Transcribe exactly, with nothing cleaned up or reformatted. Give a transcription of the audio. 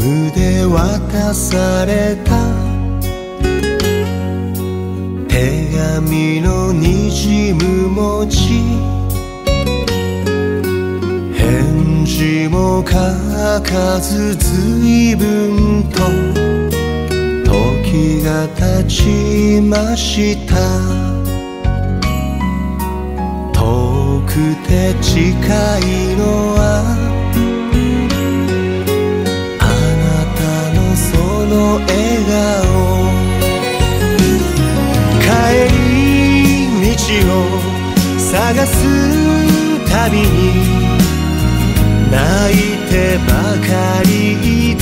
ムで渡された手紙のにじむ文字、返事も書かず随分と時が経ちました。遠くて近いのはあなたのその笑顔。帰り道を探すたびに泣いてばかり